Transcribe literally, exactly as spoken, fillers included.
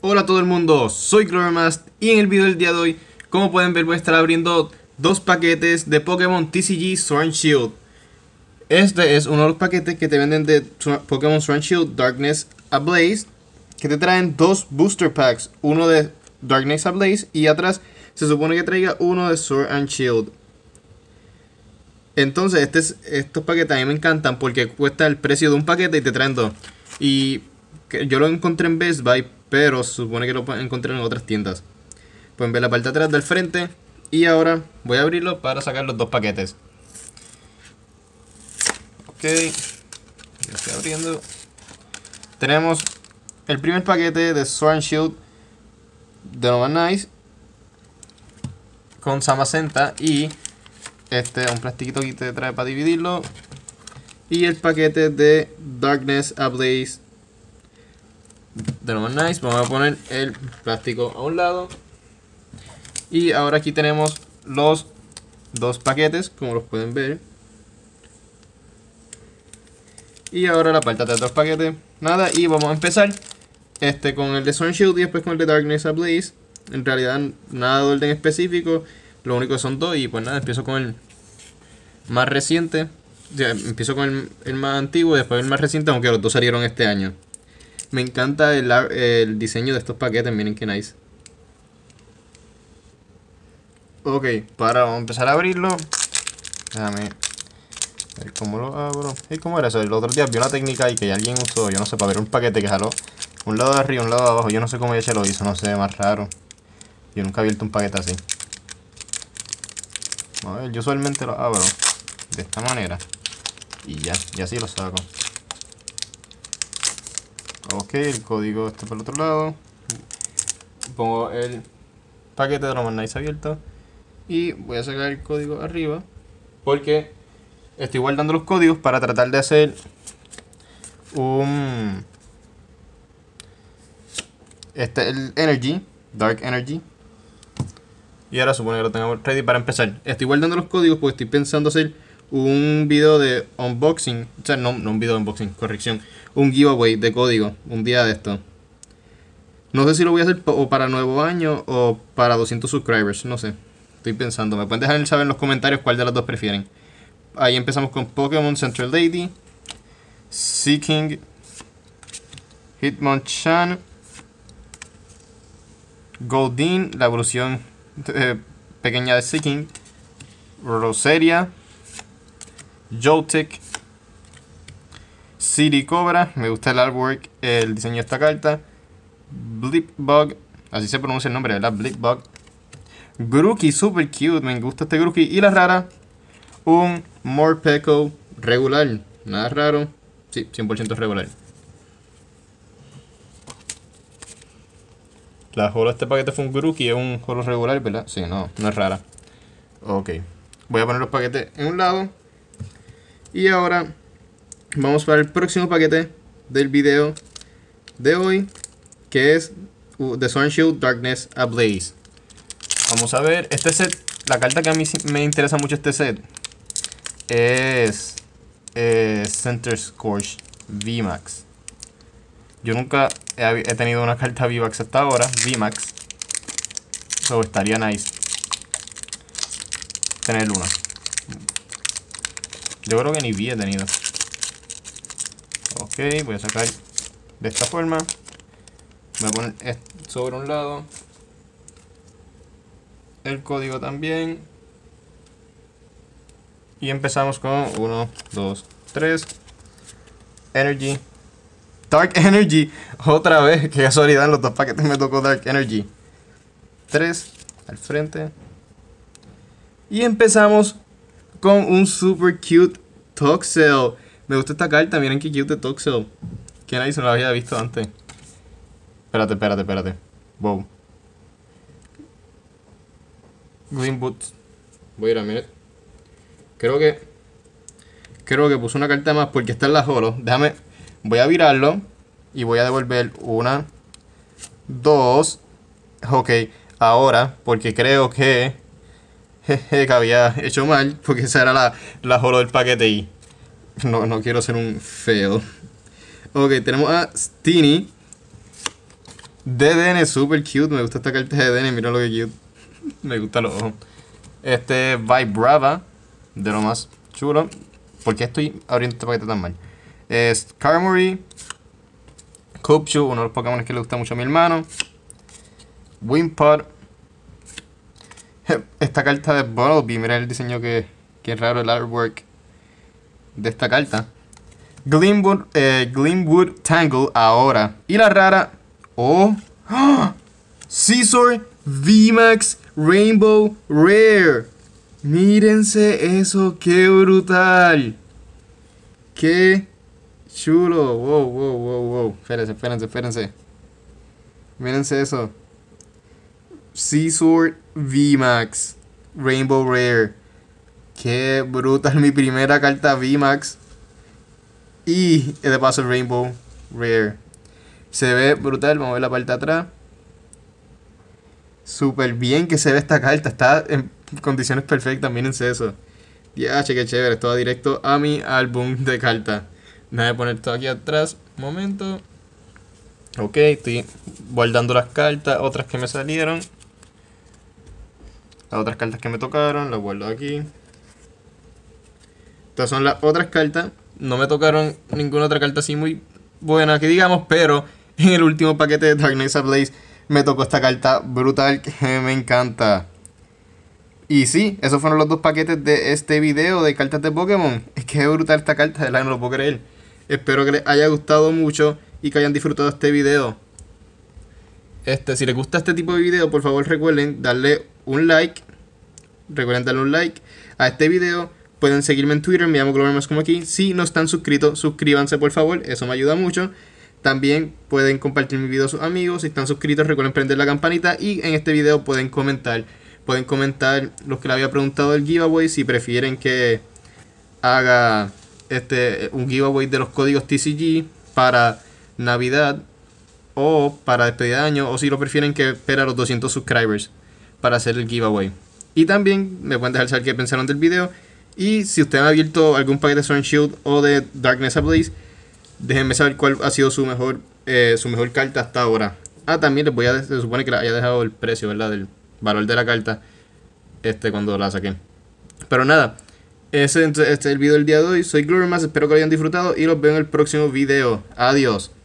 Hola a todo el mundo, soy Clovermast y en el video del día de hoy, como pueden ver, voy a estar abriendo dos paquetes de Pokémon T C G Sword and Shield. Este es uno de los paquetes que te venden de Pokémon Sword and Shield Darkness Ablaze, que te traen dos booster packs, uno de Darkness Ablaze y atrás se supone que traiga uno de Sword and Shield. Entonces este es, estos paquetes a mí me encantan porque cuesta el precio de un paquete y te traen dos. Y yo lo encontré en Best Buy, pero se supone que lo pueden encontrar en otras tiendas. Pueden ver la parte de atrás del frente. Y ahora voy a abrirlo para sacar los dos paquetes. Ok, lo estoy abriendo. Tenemos el primer paquete de Sword and Shield de No Más Nice con Zamazenta y este un plastiquito que te trae para dividirlo. Y el paquete de Darkness Ablaze de No Más Nice. Vamos a poner el plástico a un lado. Y ahora aquí tenemos los dos paquetes, como los pueden ver. Y ahora la parte de los paquetes. Nada, y vamos a empezar este con el de Sword and Shield y después con el de Darkness Ablaze. En realidad nada de orden específico, lo único que son dos. Y pues nada, empiezo con el más reciente. Ya, empiezo con el, el más antiguo y después el más reciente, aunque los dos salieron este año. Me encanta el, el diseño de estos paquetes, miren que nice. Ok, para vamos a empezar a abrirlo. Déjame ver cómo lo abro. ¿Y cómo era eso? El otro día vi una técnica y que alguien usó, yo no sé, para ver un paquete que jaló un lado de arriba, un lado de abajo. Yo no sé cómo ella lo hizo, no sé, más raro. Yo nunca he abierto un paquete así. A ver, yo usualmente lo abro de esta manera. Y ya, y así lo saco. Ok, el código está por el otro lado. Pongo el paquete de No Más Nice abierto. Y voy a sacar el código arriba. Porque estoy guardando los códigos para tratar de hacer un... Este es el Energy, Dark Energy. Y ahora supone que lo tengamos ready para empezar. Estoy guardando los códigos porque estoy pensando hacer un video de unboxing. O sea, no, no un video de unboxing, corrección. Un giveaway de código, un día de esto. No sé si lo voy a hacer o para nuevo año o para doscientos subscribers, no sé. Estoy pensando, me pueden dejar saber en los comentarios cuál de los dos prefieren. Ahí empezamos con Pokémon Central Lady, Seeking, Hitmonchan, Goldeen, la evolución eh, pequeña de Seeking, Roseria, Joltik, City Cobra, me gusta el artwork, el diseño de esta carta, Blipbug, así se pronuncia el nombre, ¿verdad? Blipbug, Grookey, super cute, me gusta este Grookey, y la rara, un Morpeko regular, nada raro, sí, cien por ciento regular. La holo de este paquete fue un Grookey, es un holo regular, ¿verdad? Sí, no, no es rara. Ok, voy a poner los paquetes en un lado. Y ahora vamos para el próximo paquete del video de hoy, que es The Sword and Shield Darkness Ablaze. Vamos a ver, este set, la carta que a mí me interesa mucho este set es eh, Center Scorch V MAX. Yo nunca he, he tenido una carta V MAX hasta ahora, V MAX. So estaría nice tener una. Yo creo que ni V he tenido. Ok, voy a sacar de esta forma. Voy a poner esto sobre un lado. El código también. Y empezamos con uno, dos, tres. Energy. Dark Energy. Otra vez. Qué casualidad, en los dos paquetes me tocó Dark Energy. tres al frente. Y empezamos con un super cute Toxel. Me gusta esta carta, miren qué cute de Toxel. Que nadie se lo había visto antes. Espérate, espérate, espérate. Wow. Green Boots. Voy a ir a mirar. Creo que Creo que puse una carta más porque está en la holo. Déjame. Voy a virarlo. Y voy a devolver una. Dos. Ok. Ahora. Porque creo que Jeje, que había hecho mal. Porque esa era la, la holo del paquete y no, no quiero ser un fail. Ok, tenemos a Steenee, D D N, super cute. Me gusta esta carta de D D N, mira lo que cute. Me gustan los ojos. Este Vibrava, de lo más chulo. ¿Por qué estoy abriendo este paquete tan mal? Es Skarmory, Koopchu, uno de los Pokémon que le gusta mucho a mi hermano. Wimpod. Esta carta de Bunnelby, mira el diseño que, que es raro, el artwork de esta carta. Gleamwood, eh, Gleamwood Tangle ahora. Y la rara. Oh. ¡Oh! Scizor V MAX Rainbow Rare. Mírense eso, qué brutal. Qué chulo. Wow, wow, wow, wow. Espérense, espérense, espérense. Mírense eso. Scizor V MAX Rainbow Rare. Qué brutal. Mi primera carta V MAX. Y de paso Rainbow Rare. Se ve brutal. Vamos a ver la parte de atrás. Súper bien que se ve esta carta. Está en condiciones perfectas. Mírense eso. Ya, che, qué chévere. Esto va directo a mi álbum de cartas. Déjame poner todo aquí atrás. Un momento. Ok, estoy guardando las cartas. Otras que me salieron. Las otras cartas que me tocaron. Las guardo aquí. Estas son las otras cartas. No me tocaron ninguna otra carta así muy buena que digamos. Pero en el último paquete de Darkness Ablaze me tocó esta carta brutal que me encanta. Y sí, esos fueron los dos paquetes de este video de cartas de Pokémon. Es que es brutal esta carta, de verdad no lo puedo creer. Espero que les haya gustado mucho y que hayan disfrutado este video. Este, si les gusta este tipo de video, por favor recuerden darle un like. Recuerden darle un like a este video. Pueden seguirme en Twitter, me llamo Glovermas como aquí. Si no están suscritos, suscríbanse por favor, eso me ayuda mucho. También pueden compartir mi video a sus amigos. Si están suscritos, recuerden prender la campanita. Y en este video pueden comentar. Pueden comentar los que le había preguntado el giveaway. Si prefieren que haga este un giveaway de los códigos T C G para Navidad o para despedida de año. O si lo prefieren que espera a los doscientos subscribers para hacer el giveaway. Y también me pueden dejar saber qué pensaron del video. Y si ustedes han abierto algún paquete de Sword and Shield o de Darkness Ablaze, déjenme saber cuál ha sido su mejor eh, su mejor carta hasta ahora. Ah, también les voy a... Se supone que les haya dejado el precio, ¿verdad? Del valor de la carta. Este, cuando la saqué. Pero nada. Ese, este es el video del día de hoy. Soy Glovermas. Espero que lo hayan disfrutado. Y los veo en el próximo video. Adiós.